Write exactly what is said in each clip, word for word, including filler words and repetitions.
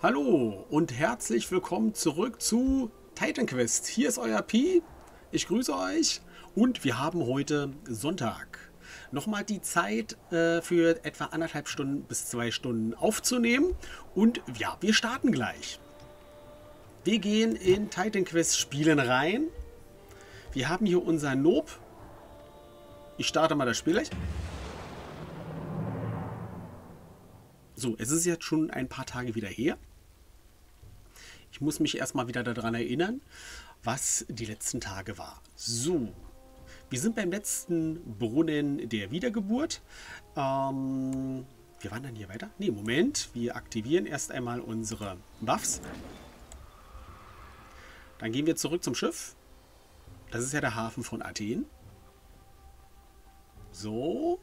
Hallo und herzlich willkommen zurück zu Titan Quest. Hier ist euer Pi. Ich grüße euch und wir haben heute Sonntag. Nochmal die Zeit äh, für etwa anderthalb Stunden bis zwei Stunden aufzunehmen. Und ja, wir starten gleich. Wir gehen in Titan Quest Spielen rein. Wir haben hier unser Nob. Ich starte mal das Spiel gleich. So, es ist jetzt schon ein paar Tage wieder her. Ich muss mich erstmal wieder daran erinnern, was die letzten Tage war. So, wir sind beim letzten Brunnen der Wiedergeburt. Ähm, wir wandern hier weiter. Ne, Moment. Wir aktivieren erst einmal unsere Buffs. Dann gehen wir zurück zum Schiff. Das ist ja der Hafen von Athen. So.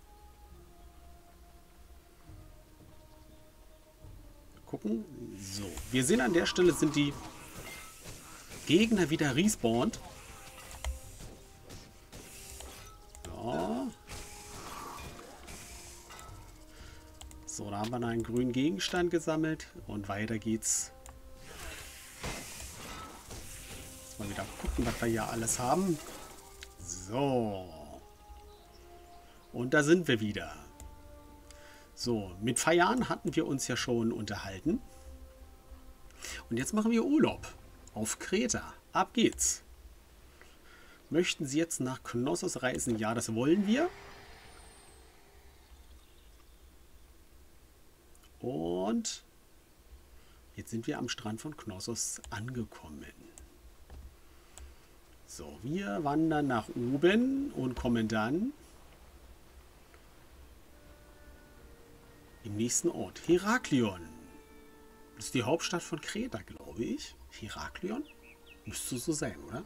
Gucken. So, wir sehen an der Stelle sind die Gegner wieder respawned. So. So, da haben wir noch einen grünen Gegenstand gesammelt und weiter geht's. Jetzt mal wieder gucken, was wir hier alles haben. So. Und da sind wir wieder. So, mit Feiern hatten wir uns ja schon unterhalten. Und jetzt machen wir Urlaub auf Kreta. Ab geht's. Möchten Sie jetzt nach Knossos reisen? Ja, das wollen wir. Und jetzt sind wir am Strand von Knossos angekommen. So, wir wandern nach oben und kommen dann im nächsten Ort. Heraklion. Das ist die Hauptstadt von Kreta, glaube ich. Heraklion? Müsste so sein, oder?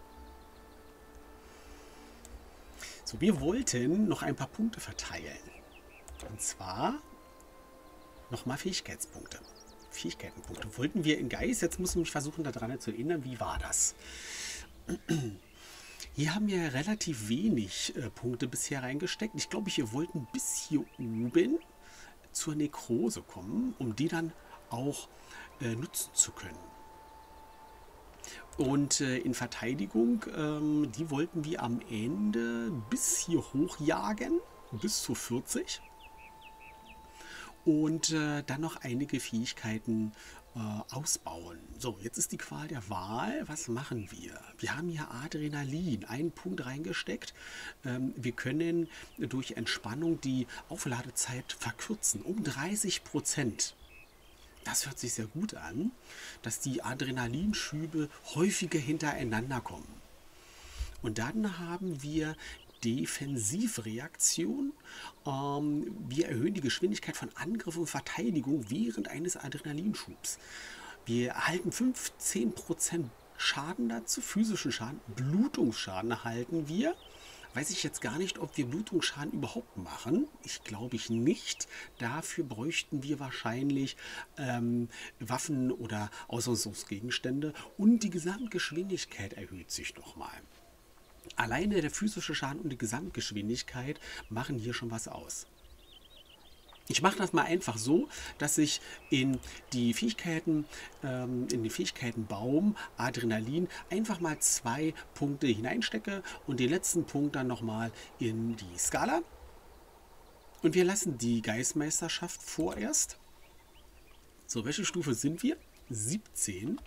So, wir wollten noch ein paar Punkte verteilen. Und zwar nochmal Fähigkeitspunkte. Fähigkeitenpunkte. Wollten wir in Geist, jetzt muss ich mich versuchen, daran zu erinnern, wie war das? Hier haben wir relativ wenig äh, Punkte bisher reingesteckt. Ich glaube, wir wollten bis hier oben zur Nekrose kommen, um die dann auch äh, nutzen zu können. Und äh, in Verteidigung, ähm, die wollten wir am Ende bis hier hochjagen, bis zu vierzig. Und äh, dann noch einige Fähigkeiten äh, ausbauen. So, jetzt ist die Qual der Wahl. Was machen wir? Wir haben hier Adrenalin, einen Punkt reingesteckt. Ähm, wir können durch Entspannung die Aufladezeit verkürzen um dreißig Prozent. Das hört sich sehr gut an, dass die Adrenalinschübe häufiger hintereinander kommen. Und dann haben wir Defensivreaktion. Ähm, wir erhöhen die Geschwindigkeit von Angriff und Verteidigung während eines Adrenalinschubs. Wir erhalten fünfzehn Prozent Schaden dazu, physischen Schaden, Blutungsschaden erhalten wir. Weiß ich jetzt gar nicht, ob wir Blutungsschaden überhaupt machen. Ich glaube ich nicht. Dafür bräuchten wir wahrscheinlich ähm, Waffen oder Ausrüstungsgegenstände. Und die Gesamtgeschwindigkeit erhöht sich nochmal. Alleine der physische Schaden und die Gesamtgeschwindigkeit machen hier schon was aus. Ich mache das mal einfach so, dass ich in die Fähigkeiten, ähm, in den Fähigkeitenbaum Adrenalin einfach mal zwei Punkte hineinstecke und den letzten Punkt dann nochmal in die Skala. Und wir lassen die Geistmeisterschaft vorerst. So, welche Stufe sind wir? siebzehn.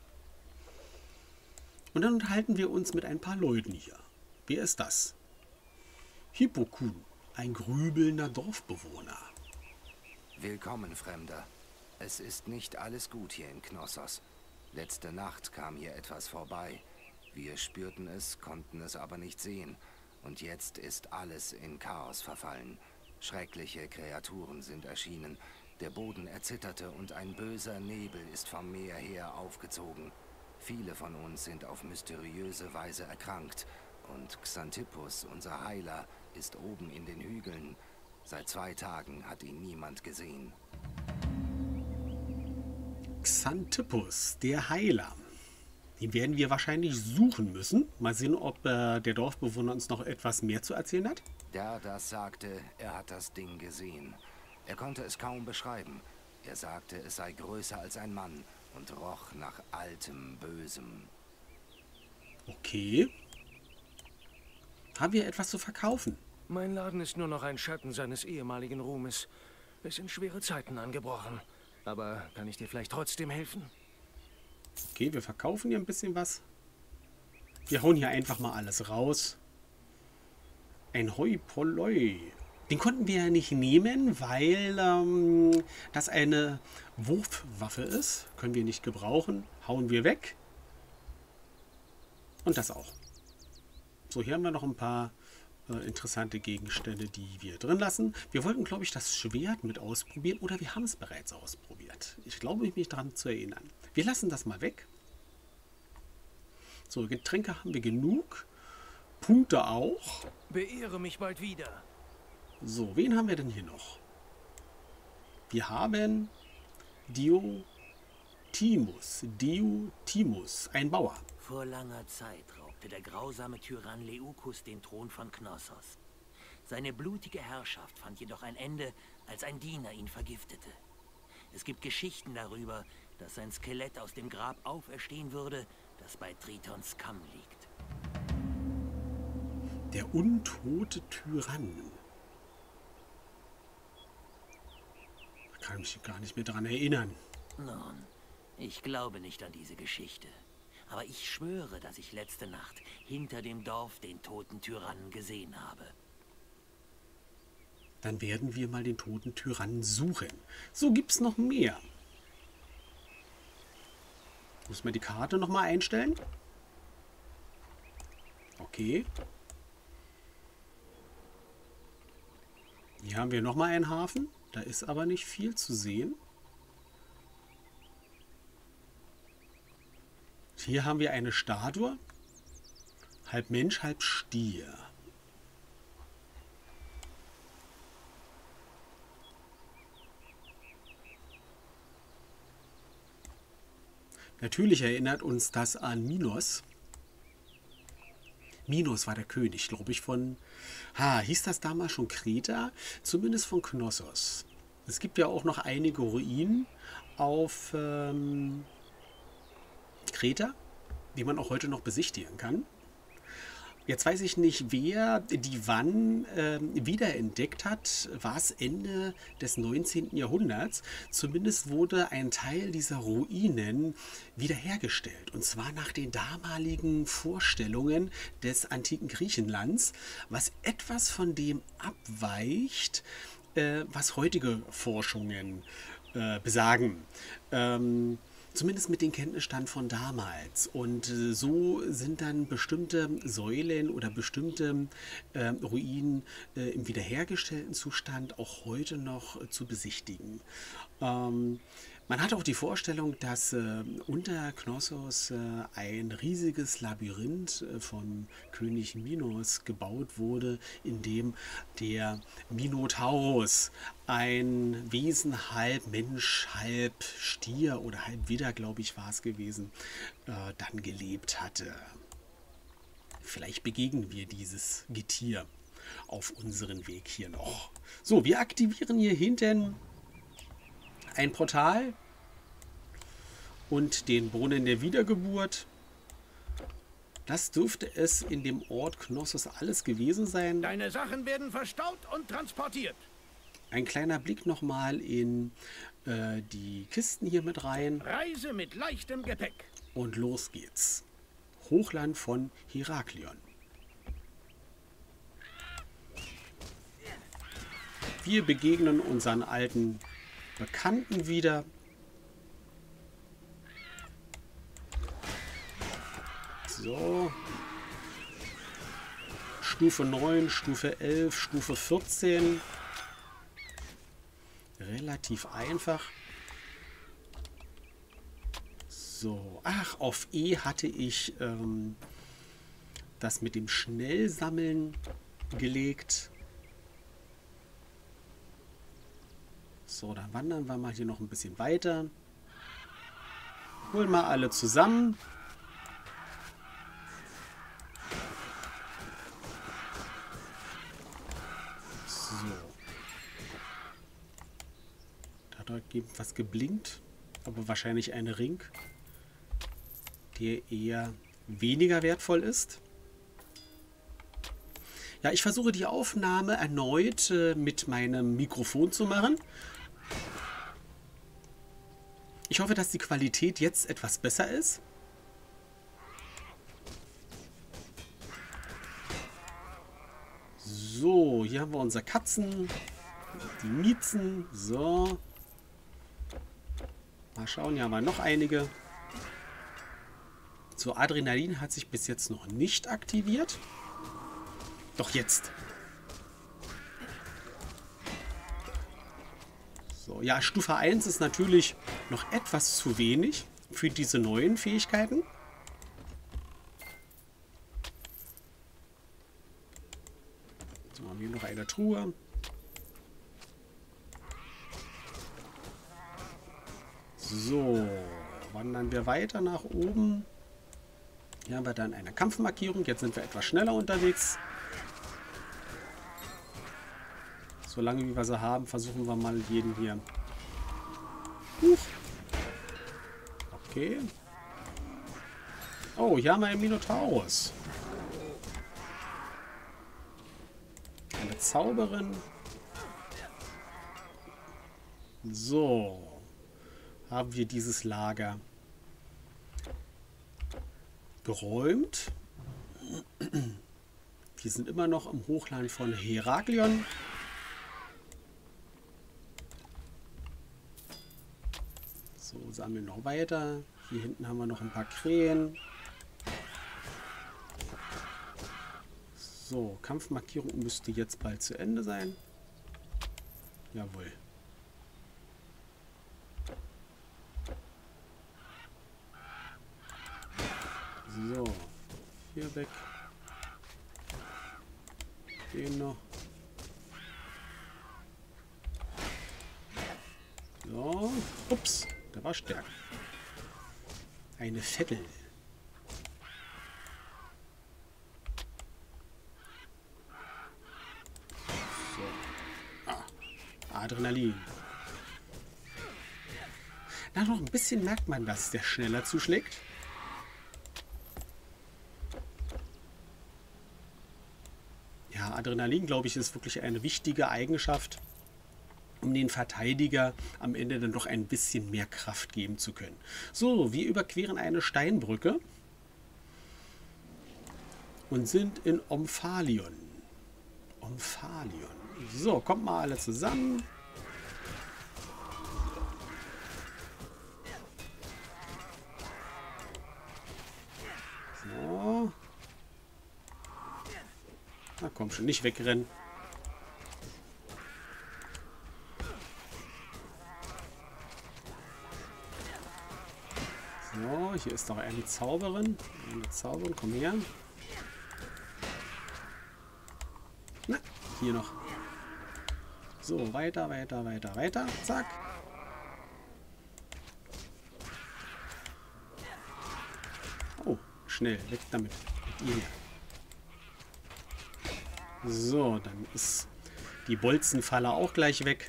Und dann unterhalten wir uns mit ein paar Leuten hier. Wer ist das? Hippokun, ein grübelnder Dorfbewohner. Willkommen, Fremder. Es ist nicht alles gut hier in Knossos. Letzte Nacht kam hier etwas vorbei. Wir spürten es, konnten es aber nicht sehen. Und jetzt ist alles in Chaos verfallen. Schreckliche Kreaturen sind erschienen. Der Boden erzitterte und ein böser Nebel ist vom Meer her aufgezogen. Viele von uns sind auf mysteriöse Weise erkrankt. Und Xantippus, unser Heiler, ist oben in den Hügeln. Seit zwei Tagen hat ihn niemand gesehen. Xantippus, der Heiler. Den werden wir wahrscheinlich suchen müssen. Mal sehen, ob äh, der Dorfbewohner uns noch etwas mehr zu erzählen hat. Der das sagte, er hat das Ding gesehen. Er konnte es kaum beschreiben. Er sagte, es sei größer als ein Mann und roch nach altem, Bösem. Okay. Haben wir etwas zu verkaufen? Mein Laden ist nur noch ein Schatten seines ehemaligen Ruhmes. Es sind schwere Zeiten angebrochen. Aber kann ich dir vielleicht trotzdem helfen? Okay, wir verkaufen hier ein bisschen was. Wir hauen hier einfach mal alles raus. Ein Hoi Polloi. Den konnten wir ja nicht nehmen, weil ähm, das eine Wurfwaffe ist. Können wir nicht gebrauchen. Hauen wir weg. Und das auch. So, hier haben wir noch ein paar äh, interessante Gegenstände, die wir drin lassen. Wir wollten, glaube ich, das Schwert mit ausprobieren. Oder wir haben es bereits ausprobiert. Ich glaube, mich daran zu erinnern. Wir lassen das mal weg. So, Getränke haben wir genug. Punkte auch. Beehre mich bald wieder. So, wen haben wir denn hier noch? Wir haben Diotimus. Diotimus, ein Bauer. Vor langer Zeit raubte der grausame Tyrann Leukus den Thron von Knossos. Seine blutige Herrschaft fand jedoch ein Ende, als ein Diener ihn vergiftete. Es gibt Geschichten darüber, dass sein Skelett aus dem Grab auferstehen würde, das bei Tritons Kamm liegt. Der untote Tyrann. Da kann ich mich gar nicht mehr dran erinnern. Nun, ich glaube nicht an diese Geschichte. Aber ich schwöre, dass ich letzte Nacht hinter dem Dorf den toten Tyrannen gesehen habe. Dann werden wir mal den toten Tyrannen suchen. So, gibt's noch mehr. Muss man die Karte nochmal einstellen? Okay. Hier haben wir nochmal einen Hafen. Da ist aber nicht viel zu sehen. Hier haben wir eine Statue. Halb Mensch, halb Stier. Natürlich erinnert uns das an Minos. Minos war der König, glaube ich, von... Ha, hieß das damals schon Kreta? Zumindest von Knossos. Es gibt ja auch noch einige Ruinen auf ähm, Kreta, die man auch heute noch besichtigen kann. Jetzt weiß ich nicht, wer die wann äh, wiederentdeckt hat. War es Ende des neunzehnten Jahrhunderts? Zumindest wurde ein Teil dieser Ruinen wiederhergestellt. Und zwar nach den damaligen Vorstellungen des antiken Griechenlands, was etwas von dem abweicht, äh, was heutige Forschungen äh, besagen. Ähm, Zumindest mit dem Kenntnisstand von damals. Und äh, so sind dann bestimmte Säulen oder bestimmte äh, Ruinen äh, im wiederhergestellten Zustand auch heute noch äh, zu besichtigen. Ähm, man hat auch die Vorstellung, dass äh, unter Knossos äh, ein riesiges Labyrinth äh, von König Minos gebaut wurde, in dem der Minotaurus, ein Wesen halb Mensch, halb Stier oder halb Widder, glaube ich, war es gewesen, äh, dann gelebt hatte. Vielleicht begegnen wir dieses Getier auf unserem Weg hier noch. So, wir aktivieren hier hinten ein Portal und den Brunnen der Wiedergeburt. Das dürfte es in dem Ort Knossos alles gewesen sein. Deine Sachen werden verstaut und transportiert. Ein kleiner Blick nochmal in äh, die Kisten hier mit rein. Reise mit leichtem Gepäck. Und los geht's. Hochland von Heraklion. Wir begegnen unseren alten Bekannten wieder. So. Stufe neun, Stufe elf, Stufe vierzehn. Relativ einfach. So. Ach, auf E hatte ich ähm, das mit dem Schnellsammeln gelegt. So, dann wandern wir mal hier noch ein bisschen weiter. Holen mal alle zusammen. So. Da Da gibt was geblinkt. Aber wahrscheinlich ein Ring, der eher weniger wertvoll ist. Ja, ich versuche die Aufnahme erneut äh, mit meinem Mikrofon zu machen. Ich hoffe, dass die Qualität jetzt etwas besser ist. So, hier haben wir unsere Katzen, die Miezen. So. Mal schauen, hier haben wir noch einige. So, Adrenalin hat sich bis jetzt noch nicht aktiviert. Doch jetzt. So, ja, Stufe eins ist natürlich noch etwas zu wenig für diese neuen Fähigkeiten. So, haben wir noch eine Truhe. So, wandern wir weiter nach oben. Hier haben wir dann eine Kampfmarkierung. Jetzt sind wir etwas schneller unterwegs. Solange wie wir sie haben, versuchen wir mal jeden hier. Huch. Okay. Oh, hier haben wir einen Minotaurus. Eine Zauberin. So. Haben wir dieses Lager geräumt. Wir sind immer noch im Hochland von Heraklion. So, sammeln noch weiter. Hier hinten haben wir noch ein paar Krähen. So, Kampfmarkierung müsste jetzt bald zu Ende sein. Jawohl. So, hier weg. Den noch. So, ups. Der war stärker. Eine Vettel. So. Ah. Adrenalin. Na, noch ein bisschen merkt man, dass der schneller zuschlägt. Ja, Adrenalin, glaube ich, ist wirklich eine wichtige Eigenschaft, um den Verteidiger am Ende dann doch ein bisschen mehr Kraft geben zu können. So, wir überqueren eine Steinbrücke und sind in Omphalion. Omphalion. So, kommt mal alle zusammen. So. Na komm schon, nicht wegrennen. So, hier ist noch eine Zauberin. Eine Zauberin, komm her. Na, hier noch. So, weiter, weiter, weiter, weiter. Zack. Oh, schnell, weg damit. Mit ihr. So, dann ist die Bolzenfalle auch gleich weg.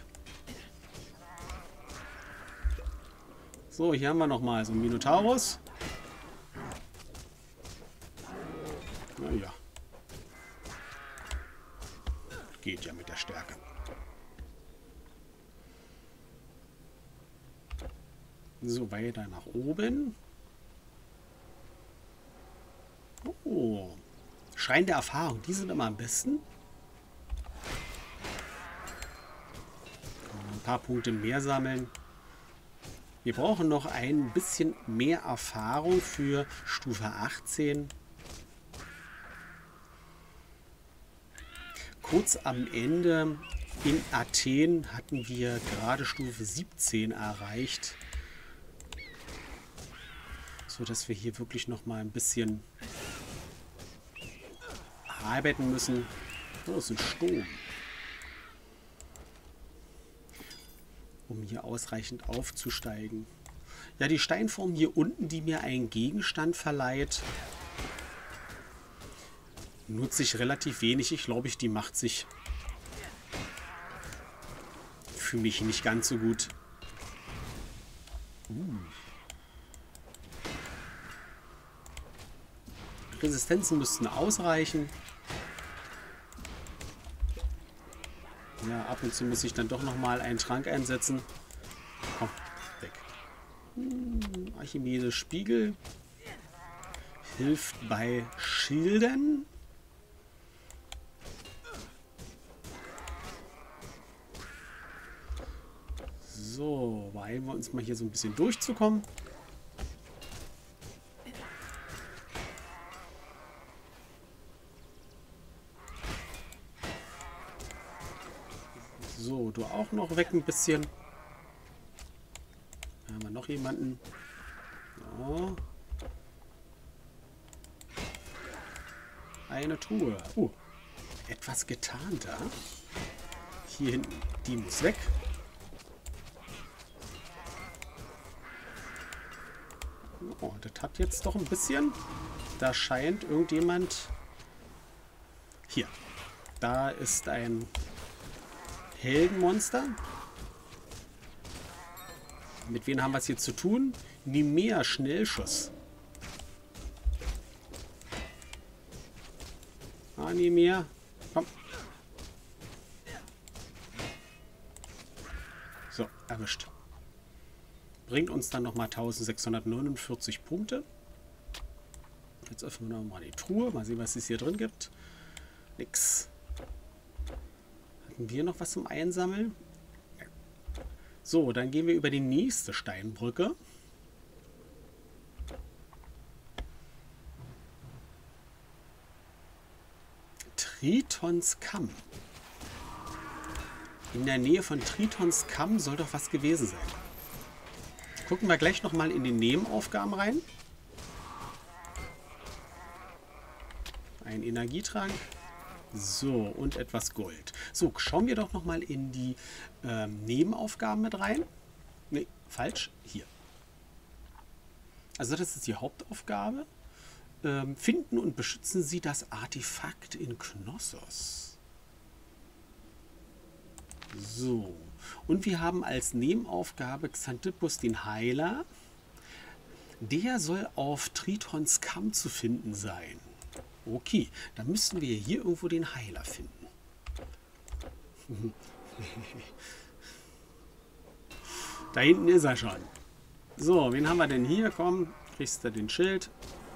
So, hier haben wir nochmal so einen Minotaurus. Naja. Geht ja mit der Stärke. So, weiter nach oben. Oh. Schrein der Erfahrung, die sind immer am besten. Ein paar Punkte mehr sammeln. Wir brauchen noch ein bisschen mehr Erfahrung für Stufe achtzehn. Kurz am Ende in Athen hatten wir gerade Stufe siebzehn erreicht, so dass wir hier wirklich noch mal ein bisschen arbeiten müssen. Oh, es ist ein Sturm. Um hier ausreichend aufzusteigen. Ja, die Steinform hier unten, die mir einen Gegenstand verleiht, nutze ich relativ wenig. Ich glaube, ich, die macht sich für mich nicht ganz so gut. Uh. Resistenzen müssten ausreichen. Ja, ab und zu muss ich dann doch nochmal einen Trank einsetzen. Komm, weg. Hm, Archimedes Spiegel. Hilft bei Schilden. So, beeilen wir uns mal hier so ein bisschen durchzukommen. So, du auch noch weg ein bisschen. Da haben wir noch jemanden. So. Eine Truhe. Oh, etwas getan da. Hier hinten, die muss weg. Oh, das hat jetzt doch ein bisschen. Da scheint irgendjemand... Hier. Da ist ein Heldenmonster. Mit wem haben wir es hier zu tun? Nimea Schnellschuss. Ah, Nimea. Komm. So, erwischt. Bringt uns dann nochmal eintausendsechshundertneunundvierzig Punkte. Jetzt öffnen wir nochmal die Truhe. Mal sehen, was es hier drin gibt. Nix. Hatten wir noch was zum Einsammeln? So, dann gehen wir über die nächste Steinbrücke. Tritons Kamm. In der Nähe von Tritons Kamm soll doch was gewesen sein. Gucken wir gleich nochmal in die Nebenaufgaben rein. Ein Energietrank. So, und etwas Gold. So, schauen wir doch nochmal in die ähm, Nebenaufgaben mit rein. Ne, falsch. Hier. Also das ist die Hauptaufgabe. Ähm, finden und beschützen Sie das Artefakt in Knossos. So. Und wir haben als Nebenaufgabe Xanthippus den Heiler. Der soll auf Tritons Kamm zu finden sein. Okay, dann müssten wir hier irgendwo den Heiler finden. Da hinten ist er schon. So, wen haben wir denn hier? Komm, kriegst du den Schild.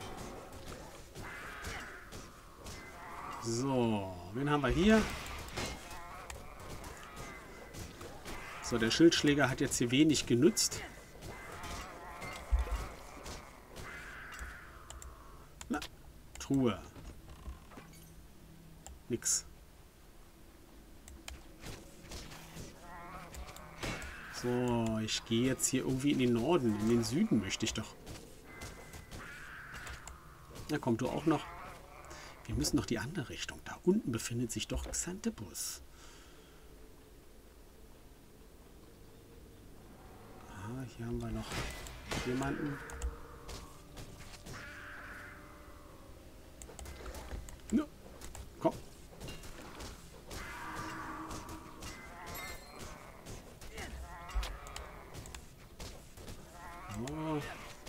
So, wen haben wir hier? So, der Schildschläger hat jetzt hier wenig genützt. Na, Truhe. Nix. So, ich gehe jetzt hier irgendwie in den Norden. In den Süden möchte ich doch. Na, komm du auch noch. Wir müssen noch die andere Richtung. Da unten befindet sich doch Xanthippus. Ah, hier haben wir noch jemanden. Ja, komm. Oh.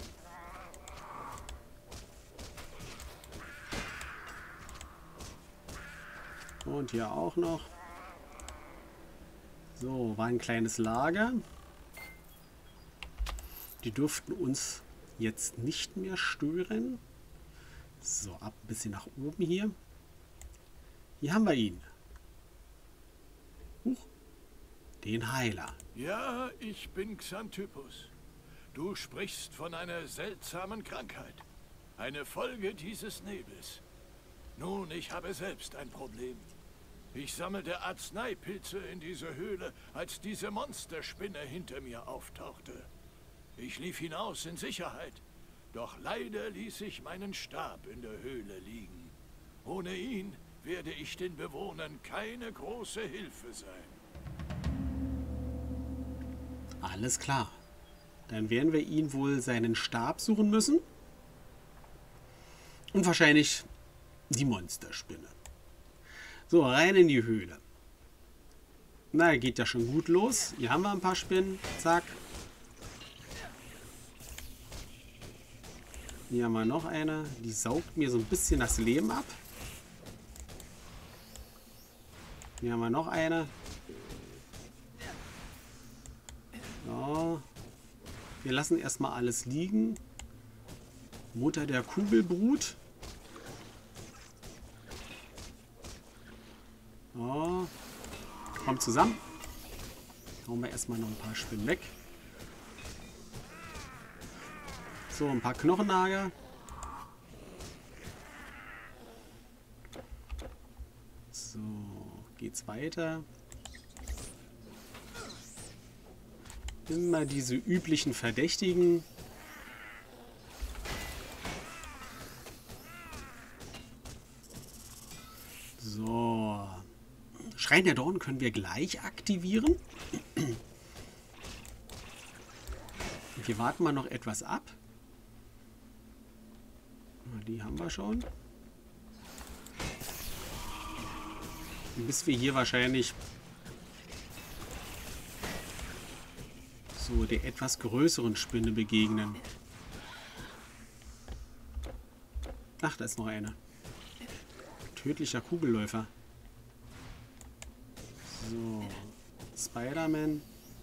Und hier auch noch. So, war ein kleines Lager. Die dürften uns jetzt nicht mehr stören. So, ab ein bisschen nach oben hier. Hier haben wir ihn. Huch. Den Heiler. Ja, ich bin Xanthippus. Du sprichst von einer seltsamen Krankheit. Eine Folge dieses Nebels. Nun, ich habe selbst ein Problem. Ich sammelte Arzneipilze in dieser Höhle, als diese Monsterspinne hinter mir auftauchte. Ich lief hinaus in Sicherheit, doch leider ließ ich meinen Stab in der Höhle liegen. Ohne ihn werde ich den Bewohnern keine große Hilfe sein. Alles klar. Dann werden wir ihn wohl seinen Stab suchen müssen. Und wahrscheinlich die Monsterspinne. So, rein in die Höhle. Na, geht ja schon gut los. Hier haben wir ein paar Spinnen. Zack. Hier haben wir noch eine. Die saugt mir so ein bisschen das Leben ab. Hier haben wir noch eine. So. Wir lassen erstmal alles liegen. Mutter der Kugelbrut. So. Kommt zusammen. Hauen wir erstmal noch ein paar Spinnen weg. So, ein paar Knochennager. So, geht's weiter. Immer diese üblichen Verdächtigen. So. Schrein der Dornen können wir gleich aktivieren. Wir warten mal noch etwas ab. Die haben wir schon. Bis wir hier wahrscheinlich so der etwas größeren Spinne begegnen. Ach, da ist noch eine. Tödlicher Kugelläufer. So. Spider-Man.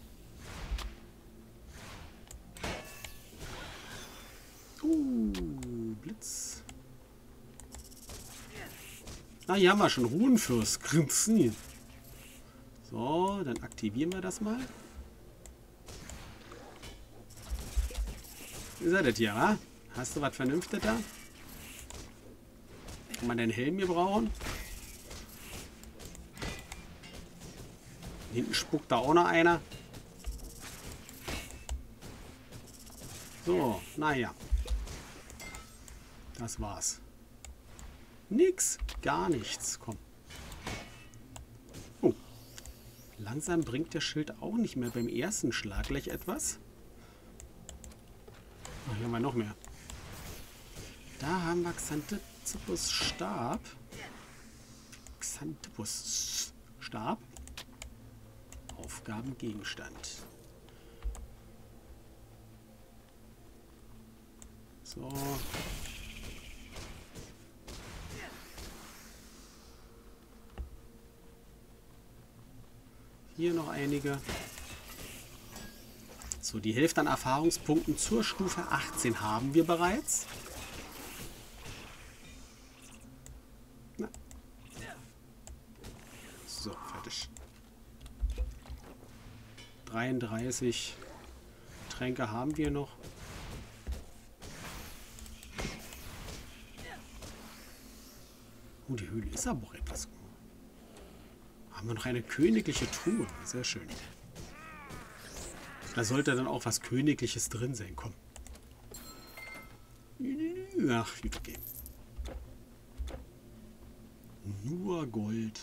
Uh, Blitz. Ah, hier haben wir schon Runenfürst. So, dann aktivieren wir das mal. Wie seid ihr hier, wa? Hast du was Vernünftiges da? Kann man den Helm hier brauchen? Hinten spuckt da auch noch einer. So, naja. Das war's. Nix, gar nichts. Komm. Oh. Langsam bringt der Schild auch nicht mehr beim ersten Schlag gleich etwas. Ach, hier haben wir noch mehr. Da haben wir Xantippus Stab. Xantippus Stab. Aufgabengegenstand. So. Hier noch einige. So, die Hälfte an Erfahrungspunkten zur Stufe achtzehn haben wir bereits. Na. So, fertig. dreiunddreißig Tränke haben wir noch. Oh, die Höhle ist aber auch etwas. Haben wir noch eine königliche Truhe. Sehr schön. Da sollte dann auch was Königliches drin sein. Komm. Ach, gut, okay. Nur Gold.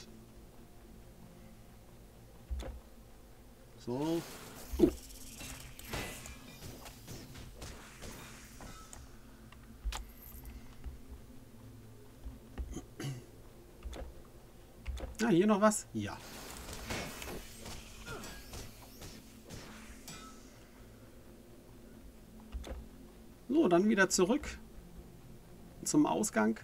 So. Oh. Ah, hier noch was? Ja. So, dann wieder zurück zum Ausgang.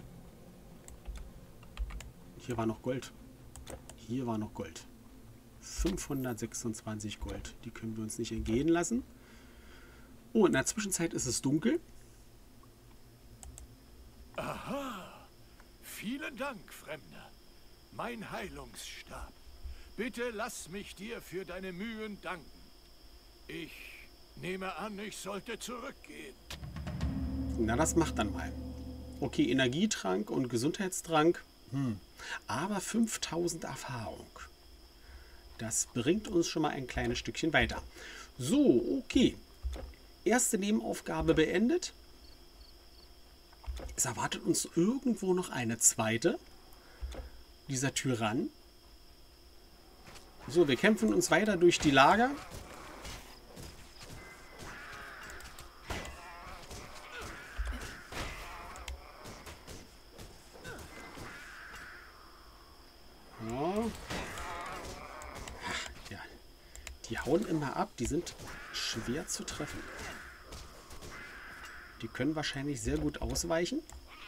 Hier war noch Gold. Hier war noch Gold. fünfhundertsechsundzwanzig Gold. Die können wir uns nicht entgehen lassen. Oh, in der Zwischenzeit ist es dunkel. Aha. Vielen Dank, Fremder. Mein Heilungsstab. Bitte lass mich dir für deine Mühen danken. Ich nehme an, ich sollte zurückgehen. Na, das macht dann mal. Okay, Energietrank und Gesundheitstrank. Hm. Aber fünftausend Erfahrung. Das bringt uns schon mal ein kleines Stückchen weiter. So, okay. Erste Nebenaufgabe beendet. Es erwartet uns irgendwo noch eine zweite. Dieser Tyrann. So, wir kämpfen uns weiter durch die Lager. Ja. Ach, ja. Die hauen immer ab. Die sind schwer zu treffen. Die können wahrscheinlich sehr gut ausweichen.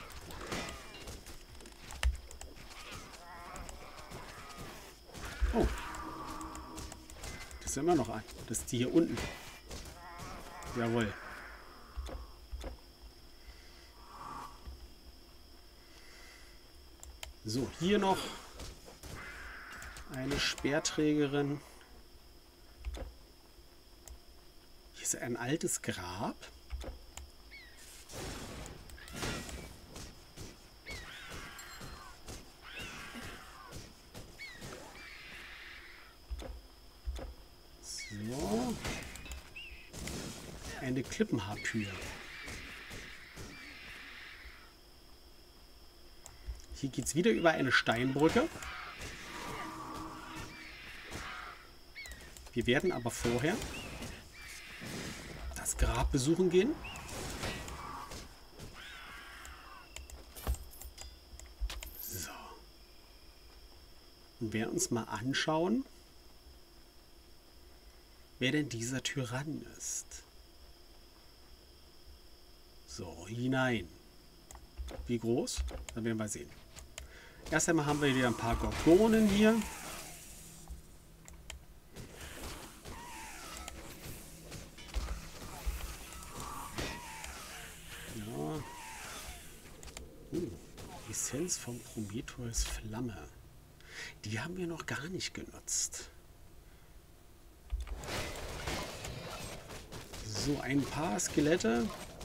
Oh. Das ist immer noch ein. Das ist die hier unten. Jawohl. So, hier noch eine Speerträgerin. Hier ist ein altes Grab. So. Eine Klippenharpyie. Hier geht es wieder über eine Steinbrücke. Wir werden aber vorher das Grab besuchen gehen. So. Und werden uns mal anschauen, wer denn dieser Tyrann ist. So, hinein. Wie groß? Das werden wir sehen. Erst einmal haben wir wieder ein paar Gorgonen hier. Ja. Uh, Essenz vom Prometheus Flamme. Die haben wir noch gar nicht genutzt. So, ein paar Skelette.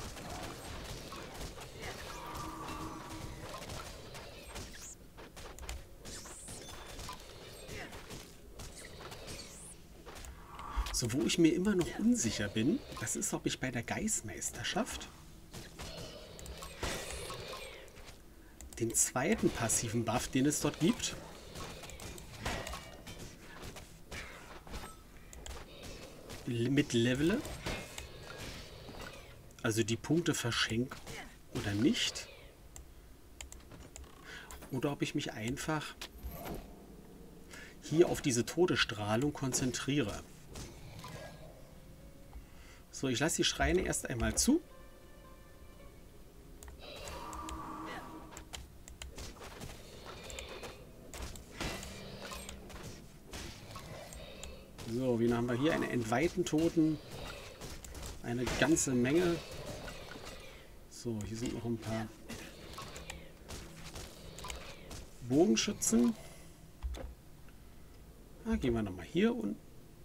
So, wo ich mir immer noch unsicher bin, das ist, ob ich bei der Geistmeisterschaft den zweiten passiven Buff, den es dort gibt, mit levele, also die Punkte verschenke oder nicht, oder ob ich mich einfach hier auf diese Todesstrahlung konzentriere. So, ich lasse die Schreine erst einmal zu. So, wen haben wir hier? Eine entweihten Toten. Eine ganze Menge. So, hier sind noch ein paar Bogenschützen. Ah, gehen wir nochmal hier unten.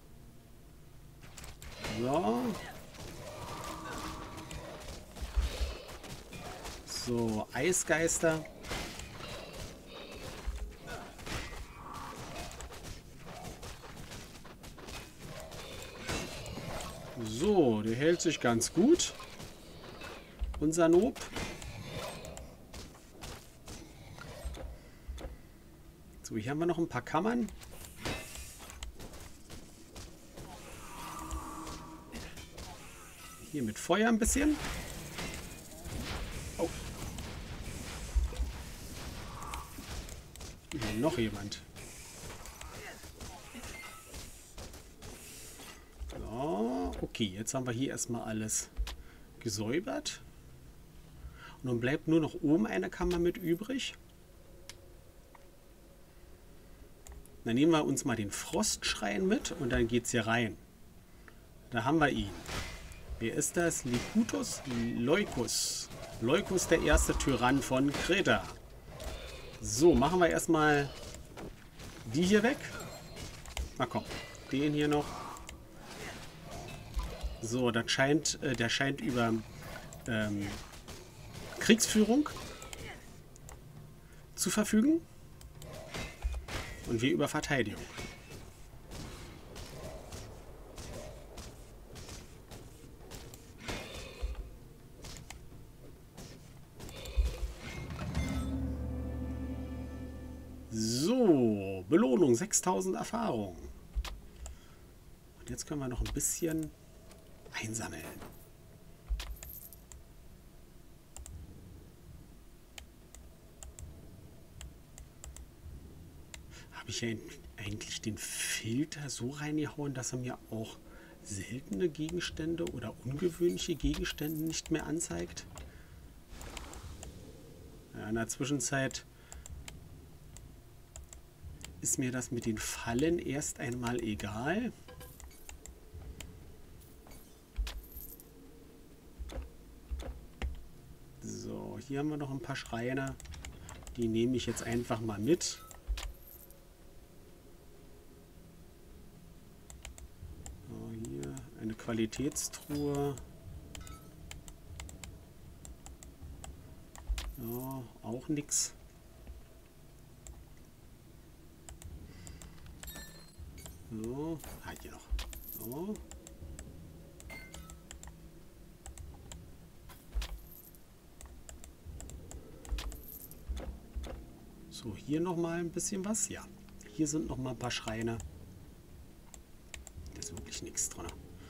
So. So, Eisgeister. So, der hält sich ganz gut. Unser Nob. So, hier haben wir noch ein paar Kammern. Hier mit Feuer ein bisschen. Oh. Hier noch jemand. So, okay, jetzt haben wir hier erstmal alles gesäubert. Und nun bleibt nur noch oben eine Kammer mit übrig. Dann nehmen wir uns mal den Frostschrein mit und dann geht es hier rein. Da haben wir ihn. Wer ist das? Likutus Leukus. Leukus, der erste Tyrann von Kreta. So, machen wir erstmal die hier weg. Na komm, den hier noch. So, das scheint, äh, der scheint über ähm, Kriegsführung zu verfügen. Und wir über Verteidigung. So, Belohnung, sechstausend Erfahrung. Und jetzt können wir noch ein bisschen einsammeln. Habe ich ja eigentlich den Filter so reingehauen, dass er mir auch seltene Gegenstände oder ungewöhnliche Gegenstände nicht mehr anzeigt. Ja, in der Zwischenzeit ist mir das mit den Fallen erst einmal egal. So, hier haben wir noch ein paar Schreine. Die nehme ich jetzt einfach mal mit. So, hier eine Qualitätstruhe. Ja, auch nix. So, ah, hier noch. So. So, hier noch mal ein bisschen was. Ja, hier sind noch mal ein paar Schreine. Da ist wirklich nichts drin.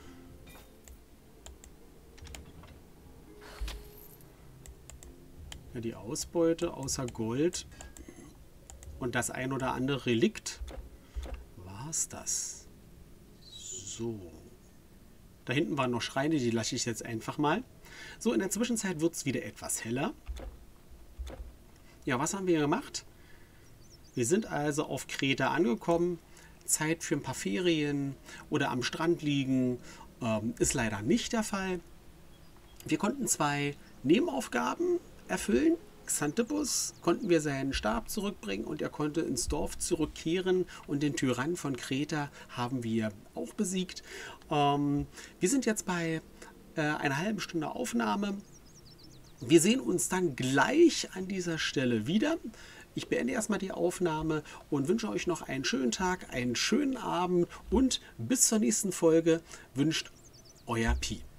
Ja, die Ausbeute außer Gold und das ein oder andere Relikt. War's das? So. Da hinten waren noch Schreine, die lasse ich jetzt einfach mal. So, in der Zwischenzeit wird es wieder etwas heller. Ja, was haben wir gemacht? Wir sind also auf Kreta angekommen. Zeit für ein paar Ferien oder am Strand liegen ähm, ist leider nicht der Fall. Wir konnten zwei Nebenaufgaben erfüllen. Xanthippus konnten wir seinen Stab zurückbringen und er konnte ins Dorf zurückkehren und den Tyrann von Kreta haben wir auch besiegt. Ähm, wir sind jetzt bei äh, einer halben Stunde Aufnahme. Wir sehen uns dann gleich an dieser Stelle wieder. Ich beende erstmal die Aufnahme und wünsche euch noch einen schönen Tag, einen schönen Abend und bis zur nächsten Folge wünscht euer Pi.